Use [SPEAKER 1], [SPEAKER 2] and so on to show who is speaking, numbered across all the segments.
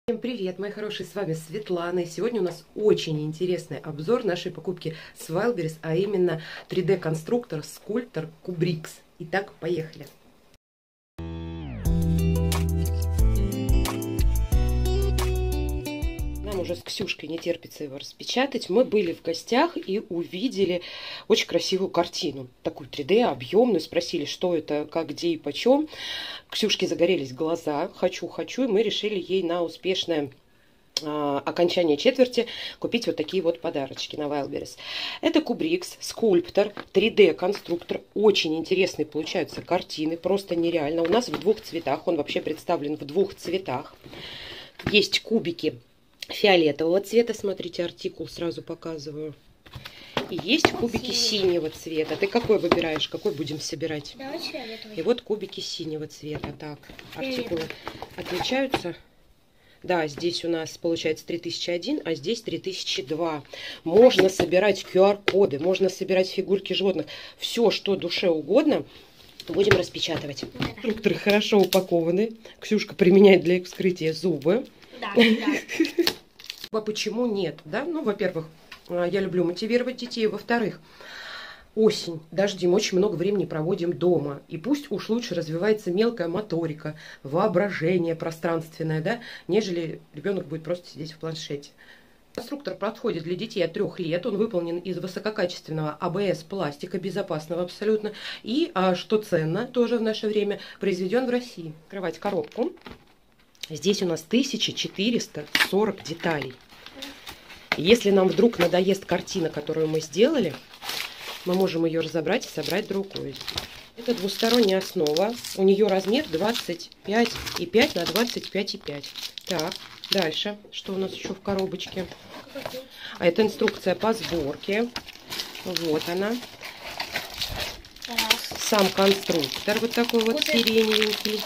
[SPEAKER 1] Всем привет, мои хорошие, с вами Светлана. И сегодня у нас очень интересный обзор нашей покупки с Wildberries, а именно 3D-конструктор, скульптор Kubrix. Итак, поехали. Нам уже с Ксюшкой не терпится его распечатать. Мы были в гостях и увидели очень красивую картину. Такую 3D, объемную. Спросили, что это, как, где и почем. Ксюшке загорелись глаза. Хочу. И мы решили ей на успешное окончание четверти купить вот такие вот подарочки на Wildberries. Это Kubrix, скульптор, 3D-конструктор. Очень интересные получаются картины. Просто нереально. У нас в двух цветах. Он вообще представлен в двух цветах. Есть кубики фиолетового цвета, смотрите, артикул сразу показываю. И есть кубики синего цвета. Ты какой выбираешь? Какой будем собирать?
[SPEAKER 2] Давайте фиолетовый.
[SPEAKER 1] И вот кубики синего цвета. Так, артикулы отличаются. Да, здесь у нас получается 3001, а здесь 3002. Можно собирать QR-коды, можно собирать фигурки животных. Все, что душе угодно, будем распечатывать. Конструкторы хорошо упакованы. Ксюшка применяет для их вскрытия зубы.
[SPEAKER 2] Да.
[SPEAKER 1] А почему нет? Да? Ну, во-первых, я люблю мотивировать детей. Во-вторых, осень, дожди, мы очень много времени проводим дома. И пусть уж лучше развивается мелкая моторика, воображение пространственное, да, нежели ребенок будет просто сидеть в планшете. Конструктор подходит для детей от 3 лет. Он выполнен из высококачественного АБС пластика, безопасного абсолютно. И, что ценно тоже в наше время, произведен в России. Открывать коробку. Здесь у нас 1440 деталей. Если нам вдруг надоест картина, которую мы сделали, мы можем ее разобрать и собрать другую. Это двусторонняя основа. У нее размер 25,5 на 25,5. Так, дальше. Что у нас еще в коробочке? А это инструкция по сборке. Вот она. Сам конструктор. Вот такой вот сиреневенький.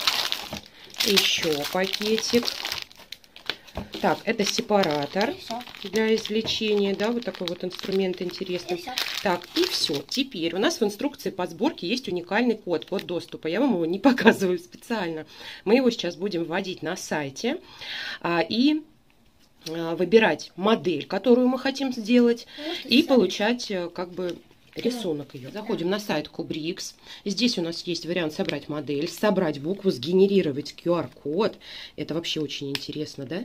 [SPEAKER 1] Еще пакетик. Так, это сепаратор для извлечения, да, вот такой вот инструмент интересный. Так, и все. Теперь у нас в инструкции по сборке есть уникальный код доступа. Я вам его не показываю специально. Мы его сейчас будем вводить на сайте и выбирать модель, которую мы хотим сделать, и получать как бы рисунок ее. Заходим на сайт Kubrix. Здесь у нас есть вариант собрать модель, собрать букву, сгенерировать QR-код. Это вообще очень интересно, да?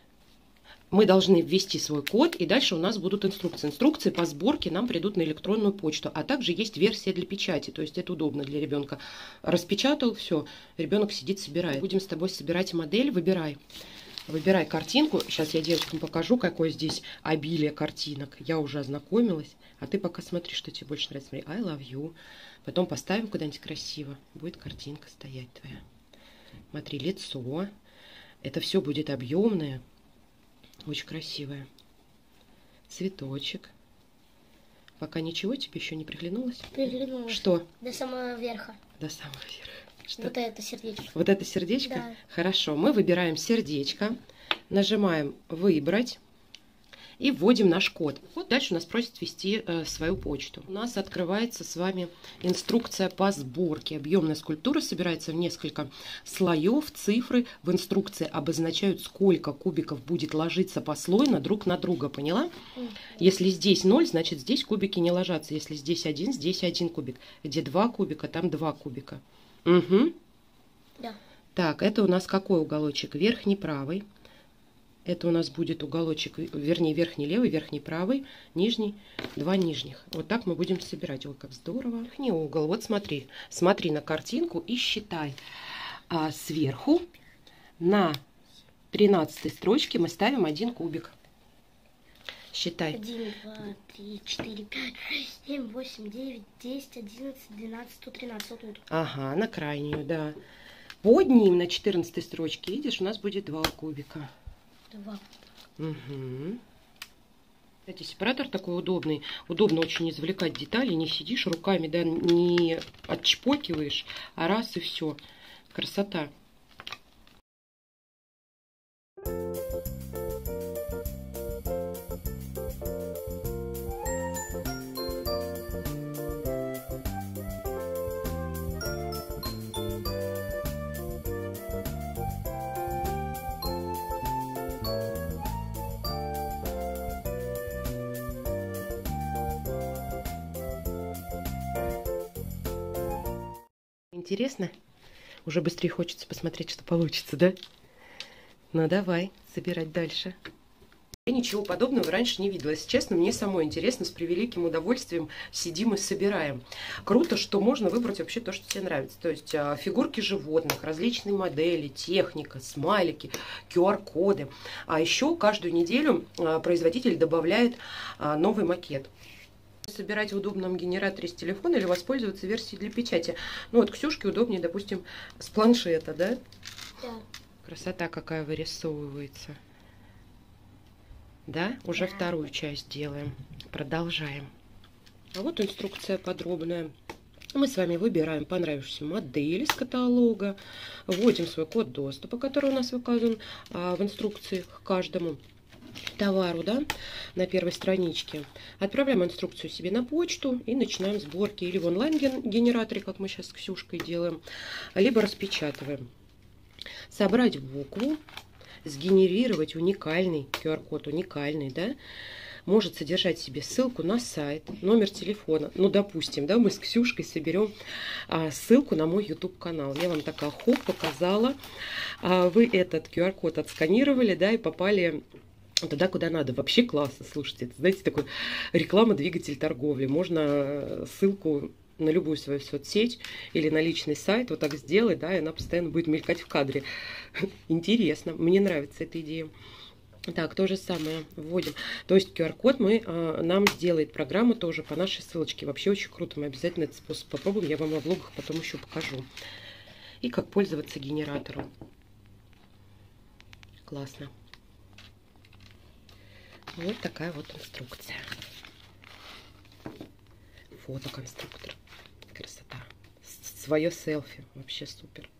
[SPEAKER 1] Мы должны ввести свой код, и дальше у нас будут инструкции. Инструкции по сборке нам придут на электронную почту, а также есть версия для печати, то есть это удобно для ребенка. Распечатал, все, ребенок сидит, собирает. Будем с тобой собирать модель, выбирай. Выбирай картинку. Сейчас я девочкам покажу, какое здесь обилие картинок. Я уже ознакомилась. А ты пока смотри, что тебе больше нравится. Смотри, I love you. Потом поставим куда-нибудь красиво. Будет картинка стоять твоя. Смотри, лицо. Это все будет объемное. Очень красивое. Цветочек. Пока ничего тебе еще не приглянулось?
[SPEAKER 2] Приглянулось.
[SPEAKER 1] Что?
[SPEAKER 2] До самого верха.
[SPEAKER 1] До самого верха. Что?
[SPEAKER 2] Вот это сердечко.
[SPEAKER 1] Вот это сердечко?
[SPEAKER 2] Да.
[SPEAKER 1] Хорошо. Мы выбираем сердечко. Нажимаем «Выбрать». И вводим наш код. Вот дальше у нас просит ввести свою почту. У нас открывается с вами инструкция по сборке. Объемная скульптура собирается в несколько слоев. Цифры в инструкции обозначают, сколько кубиков будет ложиться послойно друг на друга. Поняла? Если здесь 0, значит здесь кубики не ложатся. Если здесь 1, здесь 1 кубик. Где 2 кубика, там 2 кубика. Угу.
[SPEAKER 2] Да. Так,
[SPEAKER 1] это у нас какой уголочек? Верхний правый. Это у нас будет уголочек, вернее, верхний левый, верхний правый, нижний, 2 нижних. Вот так мы будем собирать. Ой, как здорово. Верхний угол. Вот смотри. Смотри на картинку и считай. Сверху на 13 строчке мы ставим 1 кубик. Считай.
[SPEAKER 2] 1, 2, 3, 4, 5, 6, 7, 8, 9, 10, 11, 12, 113. Вот тут.
[SPEAKER 1] Ага, на крайнюю, да. Под ним на 14 строчке, видишь, у нас будет 2 кубика.
[SPEAKER 2] 2.
[SPEAKER 1] Угу. Кстати, сепаратор такой удобный. Удобно очень извлекать детали. Не сидишь руками, да, не отчпокиваешь, а раз и все. Красота. Интересно? Уже быстрее хочется посмотреть, что получится, да? Ну, давай, собирать дальше. Я ничего подобного раньше не видела. Если честно, мне самой интересно, с превеликим удовольствием сидим и собираем. Круто, что можно выбрать вообще то, что тебе нравится. То есть фигурки животных, различные модели, техника, смайлики, QR-коды. А еще каждую неделю производитель добавляет новый макет. Собирать в удобном генераторе с телефона или воспользоваться версией для печати. Ну вот Ксюшке удобнее, допустим, с планшета, да? Да. Красота какая вырисовывается. Да, уже вторую часть делаем. Продолжаем. А вот инструкция подробная. Мы с вами выбираем понравившуюся модель из каталога, вводим свой код доступа, который у нас указан в инструкции к каждому товару, да, на первой страничке. Отправляем инструкцию себе на почту и начинаем сборки или в онлайн-генераторе, как мы сейчас с Ксюшкой делаем, либо распечатываем. Собрать букву, сгенерировать уникальный QR-код, уникальный, да, может содержать в себе ссылку на сайт, номер телефона. Ну, допустим, да, мы с Ксюшкой соберем ссылку на мой YouTube-канал. Я вам такая хоп показала. Вы этот QR-код отсканировали, да, и попали туда, куда надо. Вообще классно, слушайте. Это, знаете, такой реклама-двигатель торговли. Можно ссылку на любую свою соцсеть или на личный сайт вот так сделать, да, и она постоянно будет мелькать в кадре. Интересно, мне нравится эта идея. Так, то же самое вводим. То есть QR-код нам сделает программа тоже по нашей ссылочке. Вообще очень круто, мы обязательно этот способ попробуем. Я вам во влогах потом еще покажу. И как пользоваться генератором. Классно. Вот такая вот инструкция. Фотоконструктор. Красота. Свое селфи. Вообще супер.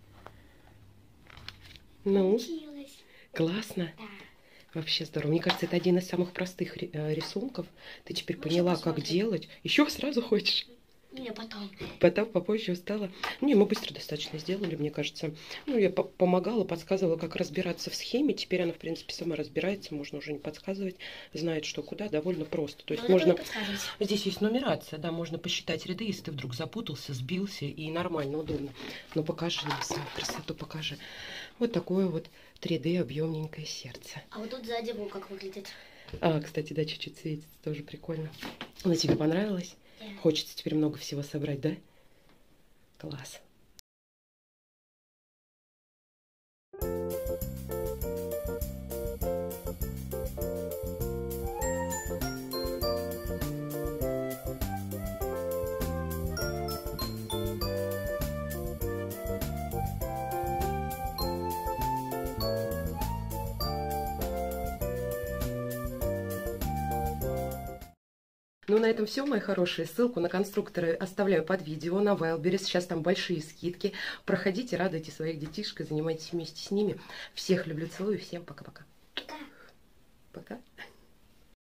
[SPEAKER 1] Ну, классно. Да. Вообще здорово. Мне кажется, это один из самых простых рисунков. Ты теперь поняла, как делать. Еще сразу хочешь?
[SPEAKER 2] Не, потом.
[SPEAKER 1] Потом, попозже устала. Не, мы быстро достаточно сделали, мне кажется. Ну, я помогала, подсказывала, как разбираться в схеме. Теперь она, в принципе, сама разбирается. Можно уже не подсказывать. Знает, что куда. Довольно просто. То есть можно... Здесь есть нумерация, да, можно посчитать ряды, если ты вдруг запутался, сбился, и нормально, удобно. Но покажи нам свою красоту, покажи. Вот такое вот 3D объемненькое сердце.
[SPEAKER 2] А вот тут сзади как выглядит?
[SPEAKER 1] Кстати, да, чуть-чуть светится. Тоже прикольно. Она тебе понравилась? Хочется теперь много всего собрать, да? Класс. Ну, на этом все, мои хорошие. Ссылку на конструкторы оставляю под видео на Wildberries. Сейчас там большие скидки. Проходите, радуйте своих детишек, занимайтесь вместе с ними. Всех люблю, целую. Всем пока-пока. Пока. Пока.